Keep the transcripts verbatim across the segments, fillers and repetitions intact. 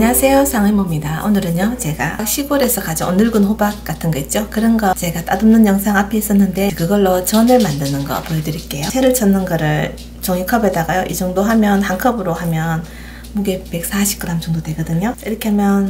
안녕하세요, 상의모입니다. 오늘은요 제가 시골에서 가져온 늙은 호박 같은 거 있죠, 그런 거 제가 따듬는 영상 앞에 있었는데 그걸로 전을 만드는 거 보여드릴게요. 채를 쳤는 거를 종이컵에다가요 이 정도 하면, 한 컵으로 하면 무게 백사십 그램 정도 되거든요. 이렇게 하면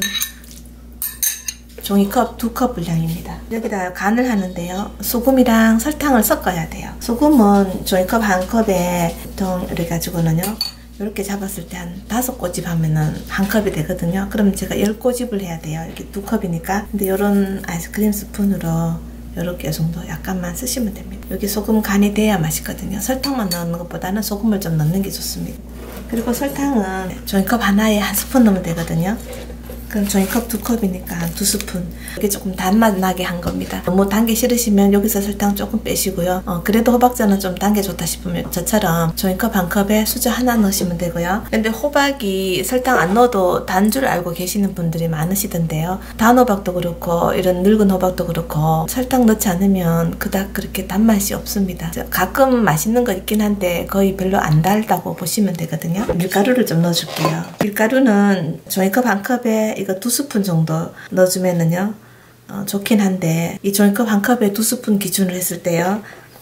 종이컵 두 컵 분량입니다. 여기다 간을 하는데요, 소금이랑 설탕을 섞어야 돼요. 소금은 종이컵 한 컵에 보통 이래 가지고는요 이렇게 잡았을 때 한 다섯 꼬집 하면은 한 컵이 되거든요. 그럼 제가 열 꼬집을 해야 돼요. 이렇게 두 컵이니까. 근데 이런 아이스크림 스푼으로 이렇게 정도 약간만 쓰시면 됩니다. 여기 소금 간이 돼야 맛있거든요. 설탕만 넣는 것보다는 소금을 좀 넣는 게 좋습니다. 그리고 설탕은 종이컵 하나에 한 스푼 넣으면 되거든요. 그럼 종이컵 두 컵이니까 두 스푼. 이게 조금 단맛 나게 한 겁니다. 너무 단 게 싫으시면 여기서 설탕 조금 빼시고요. 어, 그래도 호박전은 좀 단 게 좋다 싶으면 저처럼 종이컵 한 컵에 수저 하나 넣으시면 되고요. 근데 호박이 설탕 안 넣어도 단 줄 알고 계시는 분들이 많으시던데요. 단 호박도 그렇고 이런 늙은 호박도 그렇고 설탕 넣지 않으면 그닥 그렇게 단맛이 없습니다. 가끔 맛있는 거 있긴 한데 거의 별로 안 달다고 보시면 되거든요. 밀가루를 좀 넣어줄게요. 밀가루는 종이컵 한 컵에 이거 두 스푼 정도 넣어주면은요 어, 좋긴 한데, 이 종이컵 한 컵에 두 스푼 기준으로 했을 때요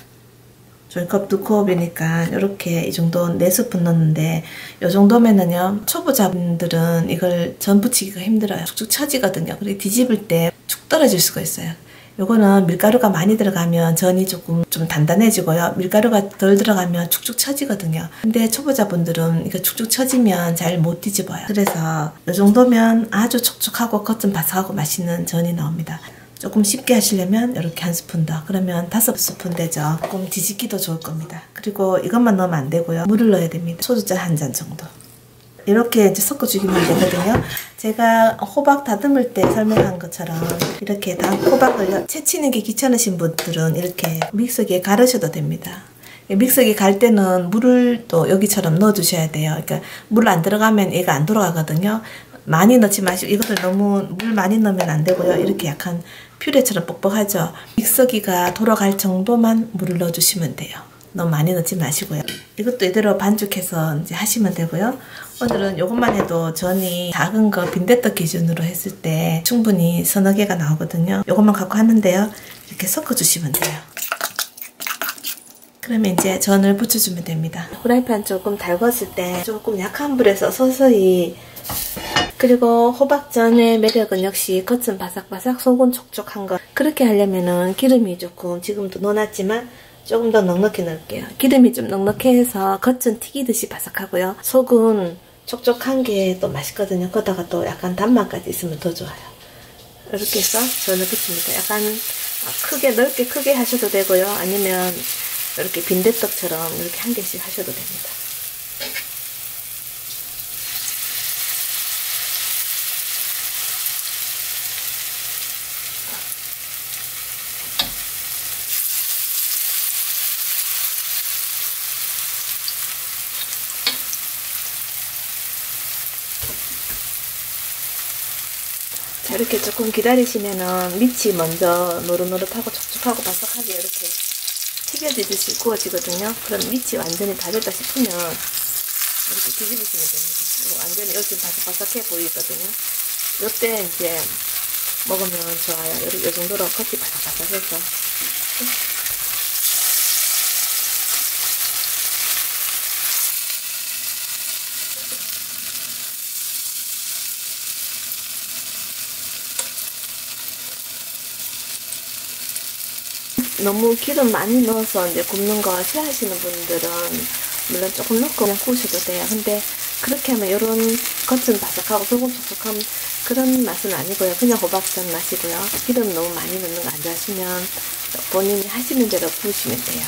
종이컵 두 컵이니까 이렇게 이 정도 네 스푼 넣는데, 이 정도면은요 초보자분들은 이걸 전 부치기가 힘들어요. 쭉쭉 처지거든요. 그리고 뒤집을 때 축 떨어질 수가 있어요. 요거는 밀가루가 많이 들어가면 전이 조금 좀 단단해지고요, 밀가루가 덜 들어가면 축축 처지거든요. 근데 초보자분들은 이거 축축 처지면 잘 못 뒤집어요. 그래서 이 정도면 아주 촉촉하고 겉은 바삭하고 맛있는 전이 나옵니다. 조금 쉽게 하시려면 이렇게 한 스푼 더, 그러면 다섯 스푼 되죠. 조금 뒤집기도 좋을 겁니다. 그리고 이것만 넣으면 안 되고요, 물을 넣어야 됩니다. 소주잔 한 잔 정도. 이렇게 이제 섞어주기만 되거든요. 제가 호박 다듬을 때 설명한 것처럼 이렇게 다 호박을 채치는 게 귀찮으신 분들은 이렇게 믹서기에 갈으셔도 됩니다. 믹서기 갈 때는 물을 또 여기처럼 넣어 주셔야 돼요. 그러니까 물 안 들어가면 얘가 안 돌아가거든요. 많이 넣지 마시고, 이것을 너무 물 많이 넣으면 안 되고요. 이렇게 약간 퓨레처럼 뻑뻑하죠. 믹서기가 돌아갈 정도만 물을 넣어 주시면 돼요. 너무 많이 넣지 마시고요. 이것도 이대로 반죽해서 이제 하시면 되고요. 오늘은 이것만 해도 전이 작은 거 빈대떡 기준으로 했을 때 충분히 서너 개가 나오거든요. 이것만 갖고 하는데요, 이렇게 섞어 주시면 돼요. 그러면 이제 전을 부쳐주면 됩니다. 후라이팬 조금 달궜을 때 조금 약한 불에서 서서히. 그리고 호박전의 매력은 역시 겉은 바삭바삭 속은 촉촉한 거. 그렇게 하려면은 기름이 조금, 지금도 넣어놨지만 조금 더 넉넉히 넣을게요. 기름이 좀 넉넉해서 겉은 튀기듯이 바삭하고요, 속은 촉촉한 게 또 맛있거든요. 거기다가 또 약간 단맛까지 있으면 더 좋아요. 이렇게 해서 전을 부칩니다. 약간 크게, 넓게 크게 하셔도 되고요, 아니면 이렇게 빈대떡처럼 이렇게 한 개씩 하셔도 됩니다. 자, 이렇게 조금 기다리시면은 밑이 먼저 노릇노릇하고 촉촉하고 바삭하게 이렇게 튀겨지듯이 구워지거든요. 그럼 밑이 완전히 다 됐다 싶으면 이렇게 뒤집으시면 됩니다. 이거 완전히 여기 바삭바삭해 보이거든요. 이때 이제 먹으면 좋아요. 이 정도로 겉이 바삭바삭해서. 너무 기름 많이 넣어서 이제 굽는 거 싫어하시는 분들은 물론 조금 넣고 그냥 구우셔도 돼요. 근데 그렇게 하면 이런 겉은 바삭하고 속은 촉촉한 그런 맛은 아니고요. 그냥 호박전 맛이고요. 기름 너무 많이 넣는 거 안 좋아하시면 본인이 하시는 대로 구우시면 돼요.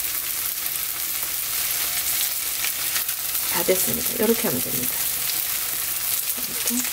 다 됐습니다. 이렇게 하면 됩니다. 이렇게.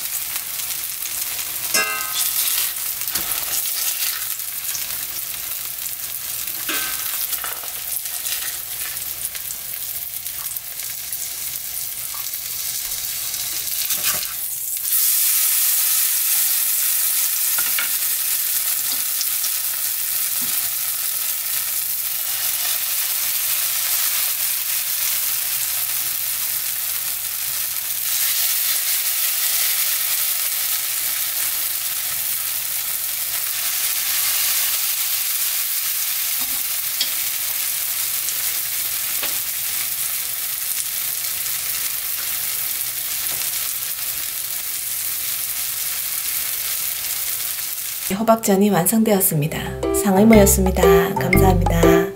호박전이 완성되었습니다. 상의모였습니다. 감사합니다.